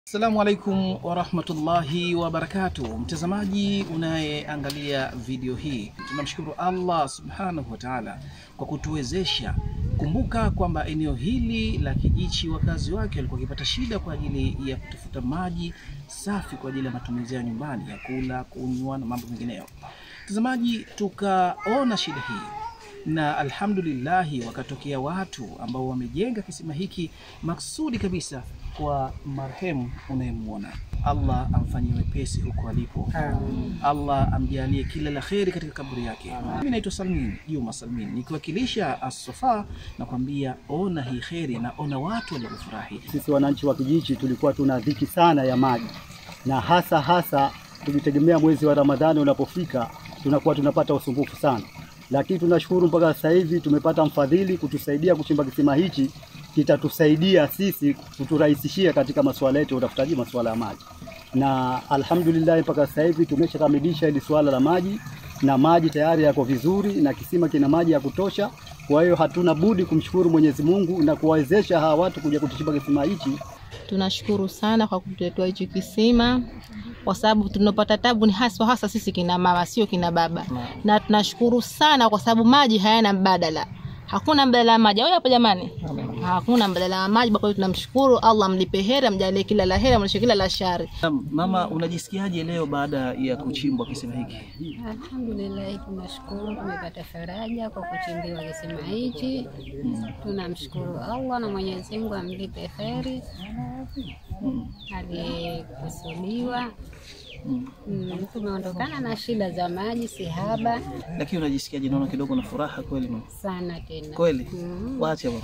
Assalamu alaikum wa rahmatullahi wa barakatuh. Mtazamaji unayeangalia video hii, tunamshukuru Allah subhanahu wa ta'ala kwa kutuwezesha. Kumbuka kwamba eneo hili la Kijichi wakazi wake walikuwa wakipata shida kwa ajili ya kutafuta maji safi kwa ajili ya matumizi ya nyumbani, ya kula, kunywa na mambo mengineyo. Mtazamaji, tukaona shida hii na alhamdulillah wakatokea watu ambao wamejenga kisima hiki maksudi kabisa kwa marehemu unayemuona. Allah amfanyie wepesi huko alipo. Allah amjalie kila la kheri katika kaburi yake. Mimi naitwa Salmin Juma Salmin, nikiwakilisha As-Safa na kwambia ona hii kheri na ona watu waliofurahi. Sisi wananchi wa Kijichi tulikuwa tuna dhiki sana ya maji, na hasa tukitegemea mwezi wa Ramadhani unapofika tunakuwa tunapata usumbufu sana. Lakini tunashukuru mpaka sasa hivi tumepata mfadhili kutusaidia kuchimba kisima hichi, kitatusaidia sisi kuturahisishia katika masuala yetu utafutaji masuala ya maji. Na alhamdulillah mpaka sasa hivi tumeshakamilisha hili swala la maji, na maji tayari yako vizuri na kisima kina maji ya kutosha. Kwa hiyo hatuna budi kumshukuru Mwenyezi Mungu na kuwawezesha hawa watu kuja kutuchimba kisima hichi. Tunashukuru sana kwa kutuletea hichi kisima, kwa sababu tunapata tabu ni hasa sisi kina mama, sio kina baba. Na tunashukuru sana kwa sababu maji hayana mbadala. Hakuna mbadala wa maji. Wewe hapo jamani? Hakuna mbadala wa maji. Kwa hiyo tunamshukuru Allah, mlipe heri, mjalie kila la heri, mlishe kila la shari. Mama, unajisikiaje leo baada ya kuchimbwa kisima hiki? Alhamdulillah, tunashukuru tumepata faraja kwa kuchimbiwa kisima hiki. Tunamshukuru Allah na Mwenyezi Mungu amlipe heri aliyekusudiwa. Tumeondokana na shida za maji sihaba. Lakini unajisikiaje? Naona kidogo na furaha kweli mama. Sana tena. Kweli? Waache mama.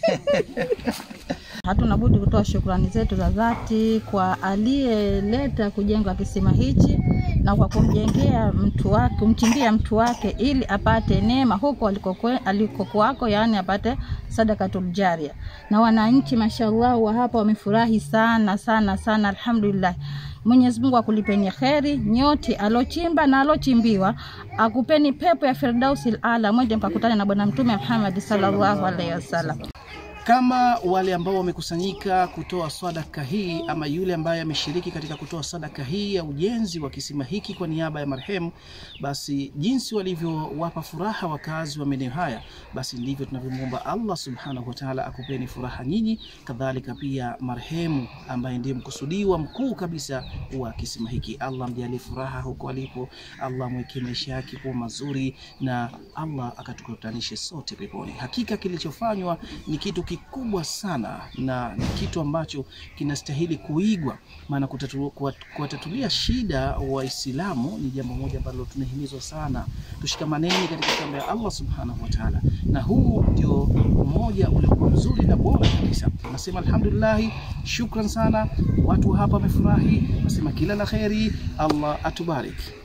Hatuna budi kutoa shukrani zetu za dhati kwa aliyeleta kujenga kisima hichi na kwa kumjengea mtu wake, kumchimbia mtu wake ili apate neema huko alikokuwako, yani apate sadakatul jaria. Na wananchi mashallah wa hapa wamefurahi sana alhamdulillah. Mwenyezi Mungu akulipeni kheri nyote alochimba na alochimbiwa, akupeni pepo ya Firdausil Aala, mwende mkakutane na Bwana Mtume Muhammad sallallahu alaihi wasallam. Kama wale ambao wamekusanyika kutoa sadaka hii, ama yule ambaye ameshiriki katika kutoa sadaka hii ya ujenzi wa kisima hiki kwa niaba ya marehemu, basi jinsi walivyowapa furaha wakazi wa maeneo haya, basi ndivyo tunavyomuomba Allah subhanahu wa ta'ala akupeni furaha nyinyi, kadhalika pia marehemu ambaye ndiye mkusudiwa mkuu kabisa wa kisima hiki. Allah mjalie furaha huko alipo, Allah mweke maisha yake kuwa mazuri, na Allah akatukutanishe sote peponi. Hakika kilichofanywa ni kitu kubwa sana na ni kitu ambacho kinastahili kuigwa, maana kuwatatulia shida Waislamu ni jambo moja ambalo tunahimizwa sana. Tushikamaneni katika kamba ya Allah subhanahu wa ta'ala, na huu ndio mmoja uliokuwa mzuri na bora kabisa. Nasema alhamdulillah, shukran sana, watu hapa wamefurahi, nasema kila la kheri, Allah atubariki.